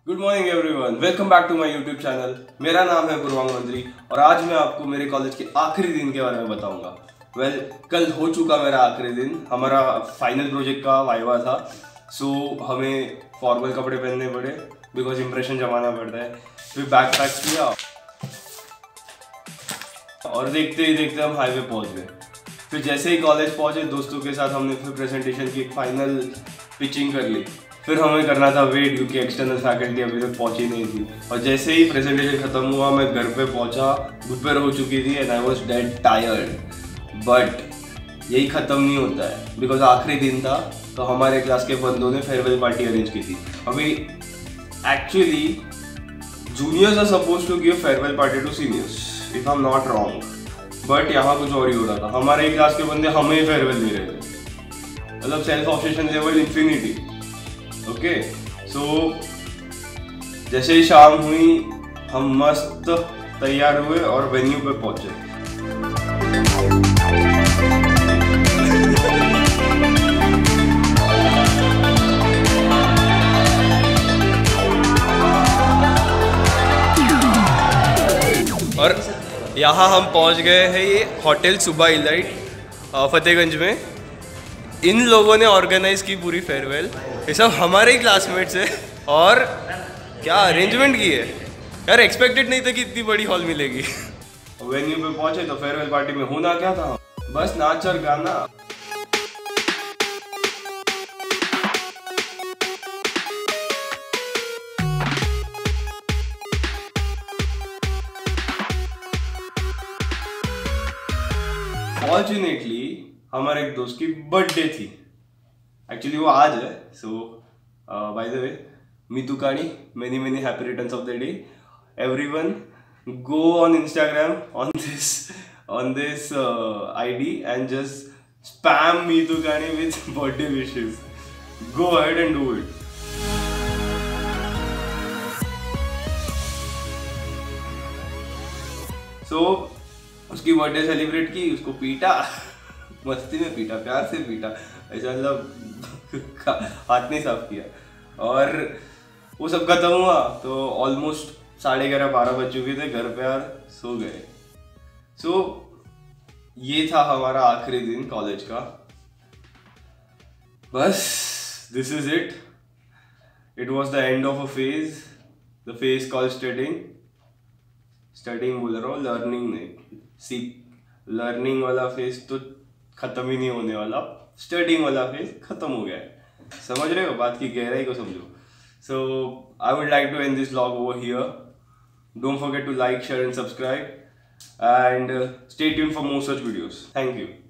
Good morning everyone, welcome back to my YouTube channel. मेरा नाम है पुरवांग मंत्री और आज मैं आपको मेरे कॉलेज के आखिरी दिन के बारे में बताऊंगा। कल हो चुका मेरा आखिरी दिन। हमारा फाइनल प्रोजेक्ट का वाइवा था, सो हमें फॉर्मल कपड़े पहनने पड़े बिकॉज इम्प्रेशन जमाना पड़ता है। फिर बैग पैक किया और देखते ही देखते हम हाईवे पहुंच गए। फिर जैसे ही कॉलेज पहुंचे दोस्तों के साथ हमने फिर प्रेजेंटेशन की एक फाइनल पिचिंग कर ली। फिर हमें करना था वेट क्योंकि एक्सटर्नल फैकल्टी अभी तक पहुंची नहीं थी। और जैसे ही प्रेजेंटेशन खत्म हुआ मैं घर पे पहुंचा, दोपहर हो चुकी थी and I was dead tired. But यही ख़त्म नहीं होता है बिकॉज आखिरी दिन था तो हमारे क्लास के बंदों ने फेयरवेल पार्टी अरेंज की थी। अभी actually juniors are suppose to give farewell party to seniors if I am not wrong, but यहाँ कुछ और ही हो रहा था। हमारे क्लास के बंदे हमें फेयरवेल दे रहे थे, मतलब self obsession level infinity. Okay, so जैसे ही शाम हुई हम मस्त तैयार हुए और वेन्यू पे पहुंचे। और यहाँ हम पहुंच गए हैं ये होटल सुबह इलाइट फतेहगंज में। इन लोगों ने ऑर्गेनाइज की पूरी फेयरवेल, ये सब हमारे ही क्लासमेट्स है और क्या अरेंजमेंट की है यार। एक्सपेक्टेड नहीं था कि इतनी बड़ी हॉल मिलेगी। वेन्यू पे पहुंचे तो फेयरवेल पार्टी में होना क्या था, बस नाच और गाना। फॉर्चुनेटली हमारे एक दोस्त की बर्थडे थी, एक्चुअली वो आज है। So by the way Meetukani many happy returns of the day everyone. Go on Instagram on this ID and just spam Meetukani with birthday wishes. Go ahead and do it. So उसकी birthday celebrate की, उसको पीटा मस्ती में पीटा, प्यार से पीटा, ऐसा मतलब हाथ नहीं साफ किया। और वो सब खत्म हुआ तो ऑलमोस्ट 11:30-12 बज चुके थे, घर पे यार सो गए। सो ये था हमारा आखिरी दिन कॉलेज का। बस this is it was the end of a phase, the phase called studying बोल रहा हूँ, लर्निंग नहीं। सी लर्निंग वाला फेज तो खत्म ही नहीं होने वाला, स्टडिंग वाला फेज खत्म हो गया है। समझ रहे हो बात की गहराई को, समझो। So I would like to end this vlog over here. Don't forget to like, share and subscribe and stay tuned for more such videos. Thank you.